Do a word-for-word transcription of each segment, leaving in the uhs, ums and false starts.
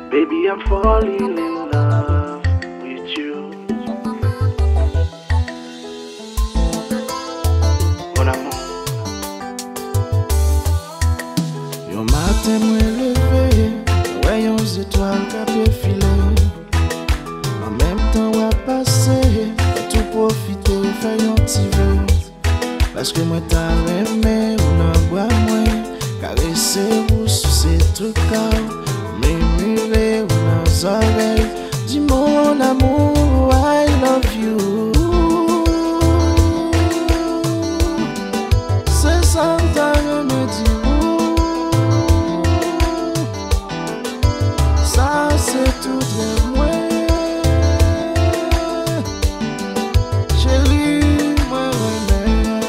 Baby, I'm falling in love with you. Mon amour. Yon matin moi levé, voyons les étoiles qui peuvent filer. En même temps on va passer, tout profiter, faire un petit vœu. Parce que moi t'as aimé, ou n'en bois moins, caresser vous sous ces trucs là. Murmurer ou nos oreilles, dis mon amour, I love you. C'est ça que t'as me dit. Ça c'est tout de moi. Chérie, moi remets.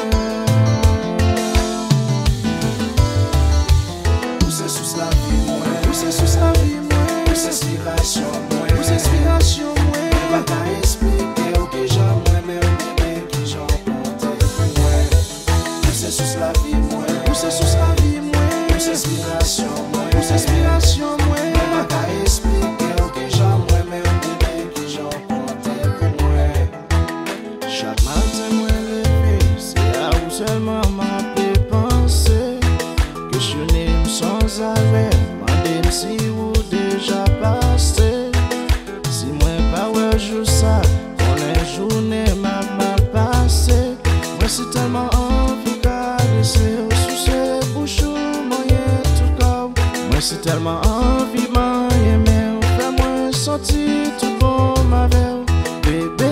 Poussez sous la vie, moi. Poussez sous la vie. Pousse inspiration, moi. Pousse inspiration, moi. Je vais t'expliquer au que j'en mais bébé qui j'en compte pour moi. Pousse sous la vie, moi. Pousse sous la vie, moi. Pousse inspiration, moi. Pousse inspiration, moi. Je vais t'expliquer au que j'en mais bébé qui j'en compte pour moi. Chaque matin, moi levé, c'est à où seulement m'a pu penser que je n'aime sans arrêt. Madame, si vous déjà passé, si moi pas ouais joue ça, on est journée m'a mal passé. Moi c'est tellement envie caresser sous ces bouchons moyen tout comme. Moi c'est tellement envie m'aimer, mais fais-moi sentir tout bon ma belle bébé.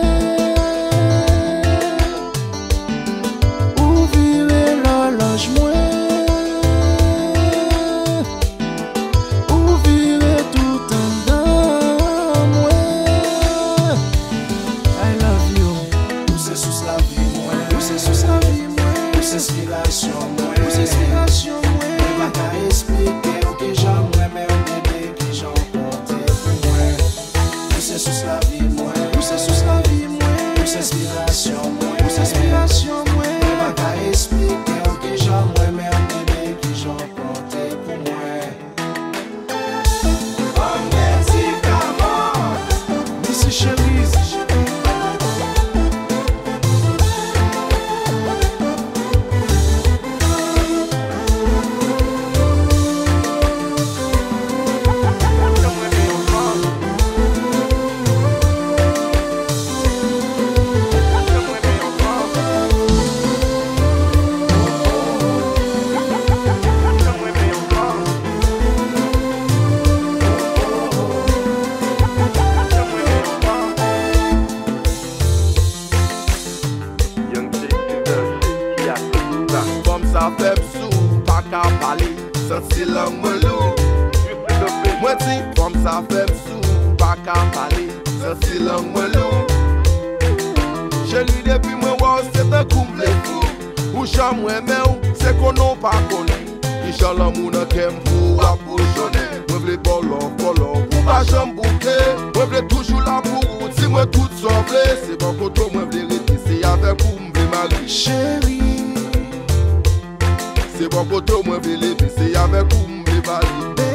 Ouvrez l'horloge moi. Inspiration, moi, inspiration, moi. Je vais t'expliquer au que j'en mais au bébé qui j'en compte pour moi. Poussez sous la vie, moi. Poussez sous la vie, moi. Poussez inspiration, moi. Poussez inspiration, moi. Je vais t'expliquer au que j'en mais au bébé qui j'en compte pour moi. Oh, médicament, Missy Cherise. Ça fait sous, pas qu'à parler, sentir langue melou. Moi dis, comme ça fait sous, pas qu'à parler, sentir langue melou. Je lui depuis moi, wow, c'est un couple fou. Ou j'aime mais c'est qu'on n'a pas connu. Inch'Allah, l'amour n'a qu'un pour approcher. Moi v'lais bolon, bolon, pour pas j'aime bouquet. Moi v'lais toujours la pour route, si moi tout sauvé. C'est bon côté, moi v'lais rester, c'est avec vous, m'v'lais marier. Chérie. C'est bon côté, moi v'lais lever, c'est avec vous, m'v'lais parler.